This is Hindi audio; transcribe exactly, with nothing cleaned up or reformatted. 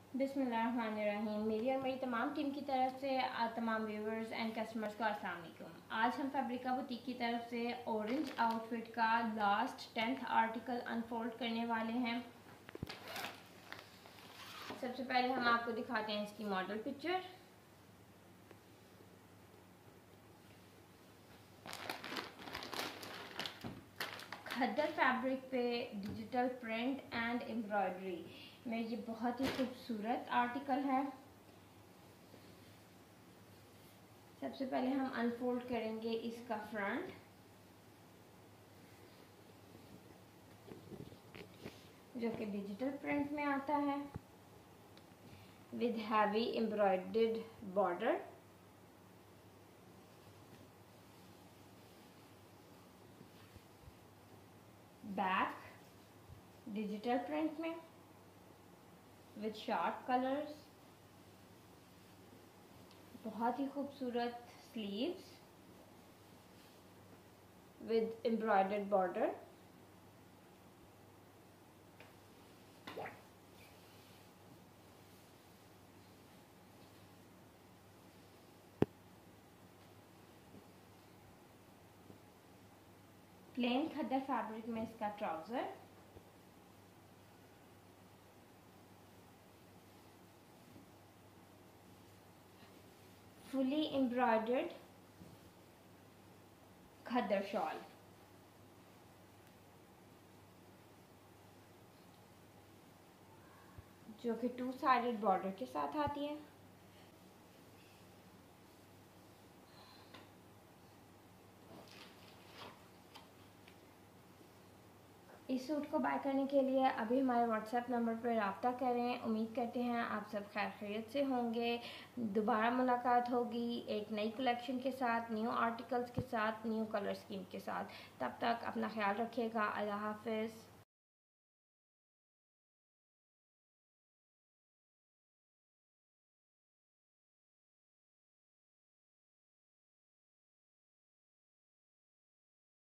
बिस्मिल्लाहिर्रहमानिर्रहीम। मेरी और मेरी तमाम टीम की तरफ से तमाम व्यूवर्स एंड कस्टमर्स को अस्सलाम वालेकुम। आज हम फैब्रिका बुटीक की तरफ से ऑरेंज आउटफिट का लास्ट टेंथ आर्टिकल अनफोल्ड करने वाले हैं। सबसे पहले हम आपको दिखाते हैं इसकी मॉडल पिक्चर। खद्दर फैब्रिक पे डिजिटल प्रिंट एंड एम्ब्रॉयडरी में ये बहुत ही खूबसूरत आर्टिकल है। सबसे पहले हम अनफोल्ड करेंगे इसका फ्रंट, जो कि डिजिटल प्रिंट में आता है with heavy embroidered border. Back digital print में विद शार्प कलर्स, बहुत ही खूबसूरत sleeves with embroidered border. Plain खद्दर फैब्रिक में इसका ट्राउजर। फुली एम्ब्रॉयडर्ड खद्दर शॉल। जो कि टू साइडेड बॉर्डर के साथ आती है। इस सूट को बाय करने के लिए अभी हमारे व्हाट्सएप नंबर पर रब्ता करें। उम्मीद करते हैं आप सब खैर खैरियत से होंगे। दोबारा मुलाकात होगी एक नई कलेक्शन के साथ, न्यू आर्टिकल्स के साथ, न्यू कलर स्कीम के साथ। तब तक अपना ख्याल रखिएगा। अल्लाह हाफिज़।